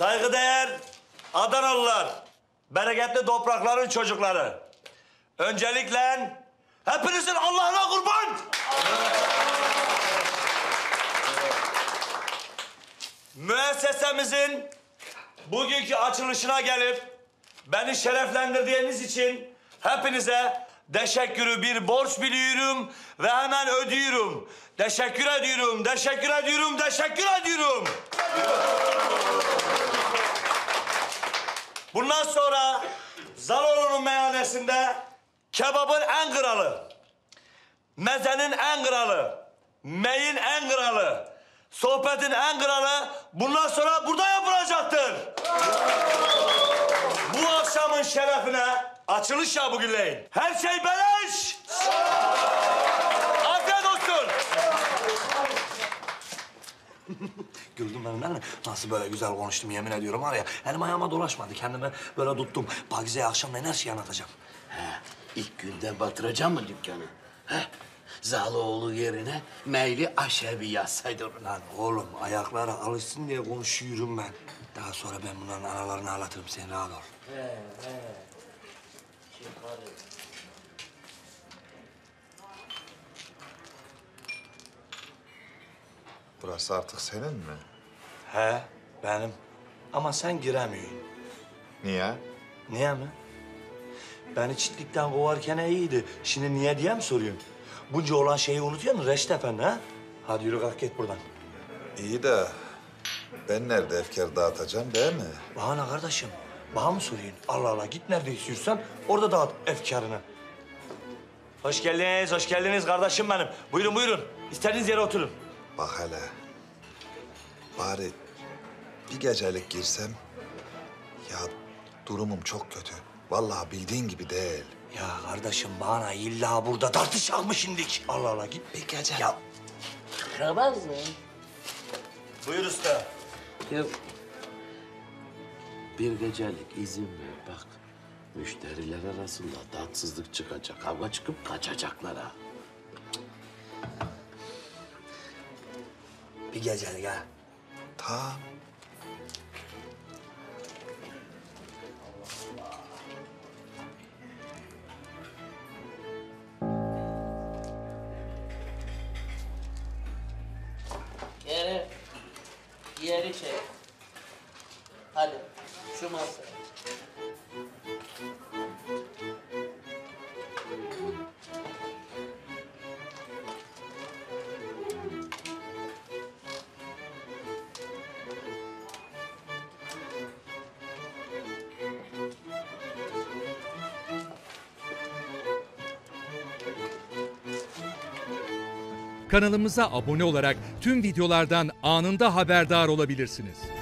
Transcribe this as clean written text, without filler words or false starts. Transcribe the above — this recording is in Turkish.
Saygıdeğer Adanalılar, bereketli toprakların çocukları. Öncelikle hepinizin Allah'ına kurban. Müessesemizin bugünkü açılışına gelip beni şereflendirdiğiniz için hepinize teşekkürü bir borç biliyorum ve hemen ödüyorum. Teşekkür ediyorum, teşekkür ediyorum, teşekkür ediyorum. Bundan sonra Zaloğlu'nun meyhanesinde kebabın en kralı, mezenin en kralı, meyin en kralı, sohbetin en kralı bundan sonra burada yapılacaktır. Bu akşamın şerefine açılış ya bugünleyin. Her şey beleş. Afiyet olsun. Gördün benim değil mi? Nasıl böyle güzel konuştum yemin ediyorum var ya. Elim ayağıma dolaşmadı. Kendimi böyle tuttum. Pakize'ye akşamleyin her şeyi anlatacağım. İlk günden batıracağım mı dükkanı? Zaloğlu yerine Meyli Aşevi yazsaydın. Lan oğlum ayaklara alışsın diye konuşuyorum ben. Daha sonra ben bunların analarını ağlatırım. Sen rahat ol. Burası artık senin mi? He benim. Ama sen giremiyorsun. Niye? Niye mi? Beni çitlikten kovarken iyiydi. Şimdi niye diye mi soruyorsun? Bunca olan şeyi unutuyor musun Reşit Efendi ha? Hadi yürü kalk git buradan. İyi de ben nerede efkar dağıtacağım değil mi? Bana ne kardeşim? Bana mı soruyorsun? Allah Allah git nerede istiyorsan orada dağıt efkarını. Hoş geldiniz kardeşim benim. Buyurun buyurun. İstediğiniz yere oturun. Bak hele. Bari bir gecelik girsem. Ya durumum çok kötü. Vallahi bildiğin gibi değil. Ya kardeşim bana illa burada tartışak mı şimdik? Allah Allah git bir gece. Ya Kırmaz mı? buyur usta. Ya bir gecelik izin ver bak. Müşteriler arasında tatsızlık çıkacak. Kavga çıkıp kaçacaklar ha. Bir gecelik ha. Tamam. Yeri çek. Hadi şu masaya. Kanalımıza abone olarak tüm videolardan anında haberdar olabilirsiniz.